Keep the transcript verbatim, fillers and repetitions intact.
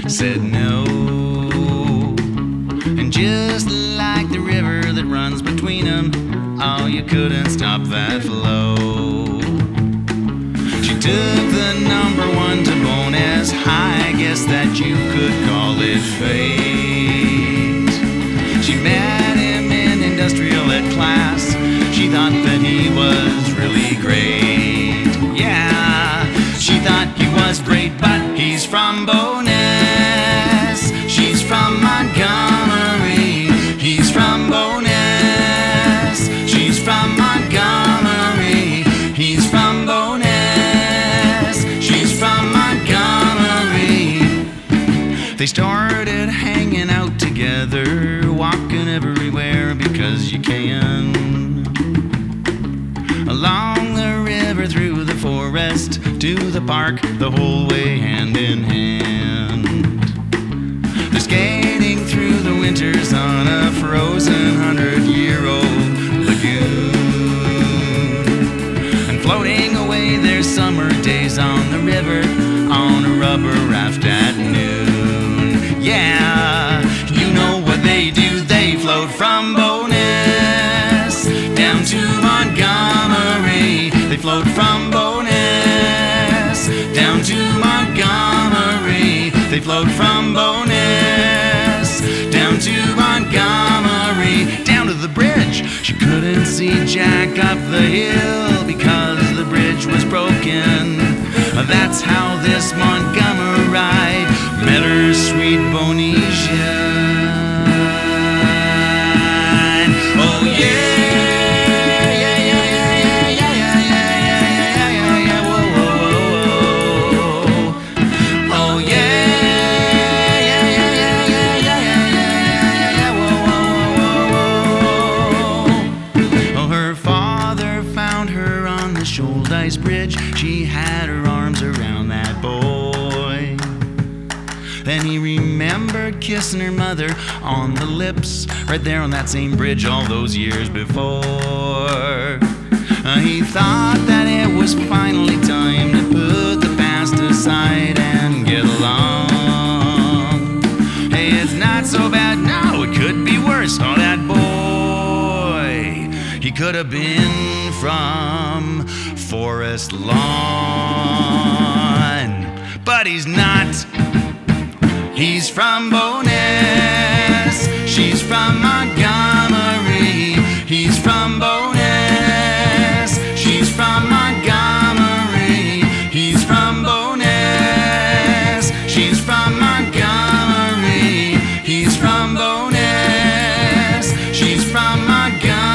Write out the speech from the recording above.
said no. And just like the river that runs between them, oh, you couldn't stop that flow. She took the number one to Bowness High, guess that you could call it fate. She met him in industrial ed class, she thought that he was really great. Yeah, she thought he was great, but he's from Bowness, she's from Montgomery. He's from Bowness, she's from Montgomery. He's from Bowness, she's from Montgomery. They started hanging out together, walking everywhere because you can. Along the river, through the forest, to the park, the whole way hand in hand. They're skating through the winters on a frozen hundred-year-old lagoon, and floating away their summer days on the river on a rubber raft at noon. Yeah, you know what they do, they float from Bowness down to Montgomery. They float from Bowness down to Montgomery. They float from Bowness down to Montgomery. Down to the bridge, she couldn't see Jack up the hill because the bridge was broken. That's how this Montgomery met her sweet Bownesian. Oh yeah. Bridge, she had her arms around that boy. Then he remembered kissing her mother on the lips right there on that same bridge all those years before. Uh, he thought that it was finally time to put the past aside and get along. Hey, it's not so bad now, it could be worse. Oh, that boy, he could have been from Forest Lawn, but he's not. He's from Bowness, she's from Montgomery. He's from Bowness, she's from Montgomery. He's from Bowness, she's from Montgomery. He's from Bowness, she's from Montgomery.